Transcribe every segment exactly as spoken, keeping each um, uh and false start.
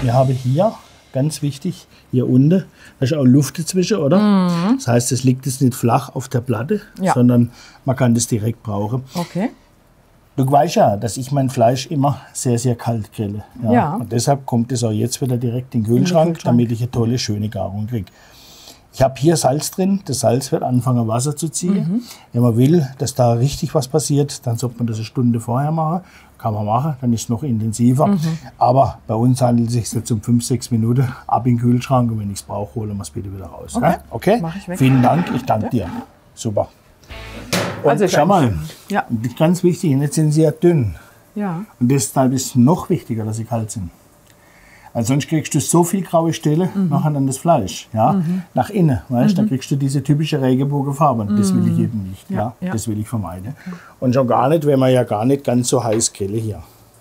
wir haben hier, ganz wichtig, hier unten, da ist auch Luft dazwischen, oder? Mhm. Das heißt, es liegt jetzt nicht flach auf der Platte, Ja. sondern man kann das direkt brauchen. Okay. Du weißt ja, dass ich mein Fleisch immer sehr, sehr kalt grille. Ja. Ja. Und deshalb kommt es auch jetzt wieder direkt in den Kühlschrank, Kühlschrank. damit ich eine tolle, schöne Garung kriege. Ich habe hier Salz drin. Das Salz wird anfangen, Wasser zu ziehen. Mhm. Wenn man will, dass da richtig was passiert, dann sollte man das eine Stunde vorher machen. Kann man machen, dann ist es noch intensiver. Mhm. Aber bei uns handelt es sich jetzt um fünf, sechs Minuten ab in den Kühlschrank. Und wenn ich es brauche, holen wir es bitte wieder raus. Okay. Ja? Okay? Mach ich weg. Vielen Dank, ich danke dir. Super. Und Also schau mal, Ja. ganz wichtig, jetzt sind sie ja dünn. Ja. Und deshalb ist es noch wichtiger, dass sie kalt sind. Weil sonst kriegst du so viel graue Stelle Mhm. nachher dann das Fleisch, ja, Mhm. nach innen, weißt, dann kriegst du diese typische Regenbogenfarbe. Das will ich eben nicht, ja, Ja, ja. das will ich vermeiden. Und schon gar nicht, wenn man ja gar nicht ganz so heiß grille hier.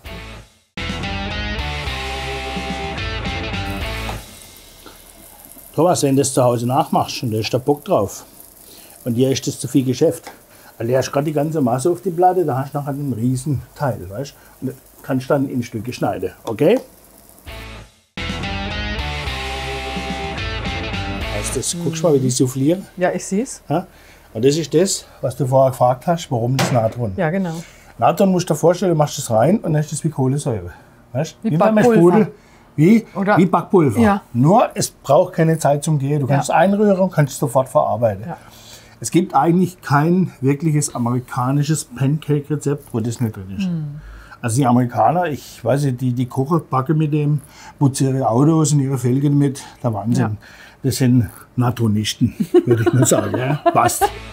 Thomas, wenn du das zu Hause nachmachst und da ist der Bock drauf und hier ist das zu viel Geschäft, weil du hast gerade die ganze Masse auf die Platte, da hast du nachher einen riesen Teil, weißt, und das kannst du dann in Stücke schneiden, okay? Das, guckst du mal, wie die soufflieren. Ja, ich sehe es. Ja? Und das ist das, was du vorher gefragt hast, warum das Natron. Ja, genau. Natron musst du dir vorstellen, du machst das rein und dann ist das wie Kohlensäure. Weißt? Wie beim Backpulver. Sprudel, wie, Oder- wie Backpulver. Ja. Nur, es braucht keine Zeit zum Gehen. Du kannst Ja. einrühren und kannst sofort verarbeiten. Ja. Es gibt eigentlich kein wirkliches amerikanisches Pancake-Rezept, wo das nicht drin ist. Hm. Also die Amerikaner, ich weiß nicht, die, die kochen, backen mit dem, putzen ihre Autos und ihre Felgen mit, der Wahnsinn. Ja. Das sind Natronisten, würde ich mal sagen. Ja? Passt.